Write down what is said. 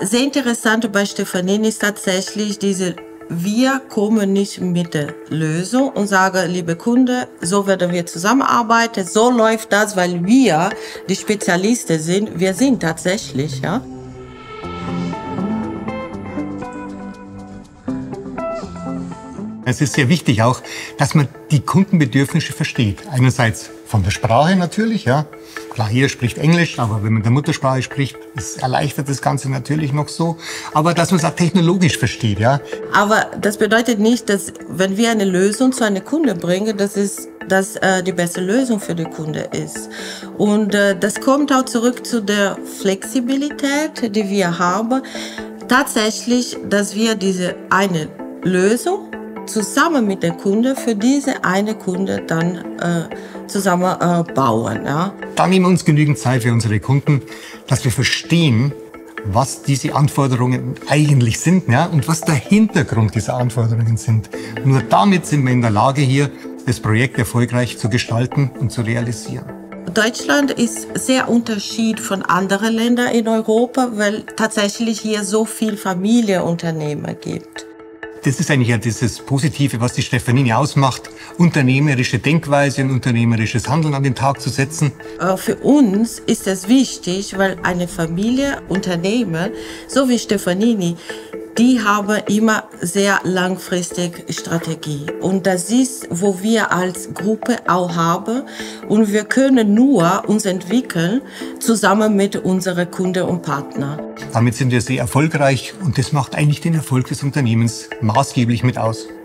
sehr interessant bei Stefanini ist tatsächlich wir kommen nicht mit der Lösung und sagen, liebe Kunde, so werden wir zusammenarbeiten, so läuft das, weil wir die Spezialisten sind. Wir sind tatsächlich, ja. Es ist sehr wichtig auch, dass man die Kundenbedürfnisse versteht. Einerseits von der Sprache natürlich, ja. Klar, jeder spricht Englisch, aber wenn man der Muttersprache spricht, erleichtert das Ganze natürlich noch so. Aber dass man es auch technologisch versteht, ja. Aber das bedeutet nicht, dass wenn wir eine Lösung zu einem Kunden bringen, dass die beste Lösung für den Kunde ist. Und das kommt auch zurück zu der Flexibilität, die wir haben. Tatsächlich, dass wir diese eine Lösung zusammen mit dem Kunde für diese eine Kunde dann zusammen bauen. Ja. Da nehmen wir uns genügend Zeit für unsere Kunden, dass wir verstehen, was diese Anforderungen eigentlich sind, ja, und was der Hintergrund dieser Anforderungen sind. Nur damit sind wir in der Lage, hier das Projekt erfolgreich zu gestalten und zu realisieren. Deutschland ist sehr unterschiedlich von anderen Ländern in Europa, weil tatsächlich hier so viel Familienunternehmen gibt. Das ist eigentlich ja dieses Positive, was die Stefanini ausmacht, unternehmerische Denkweise und unternehmerisches Handeln an den Tag zu setzen. Für uns ist es wichtig, weil eine Familie, Unternehmen, so wie Stefanini, die haben immer sehr langfristig Strategie. Und das ist, wo wir als Gruppe auch haben. Und wir können nur uns entwickeln, zusammen mit unseren Kunden und Partnern. Damit sind wir sehr erfolgreich und das macht eigentlich den Erfolg des Unternehmens maßgeblich mit aus.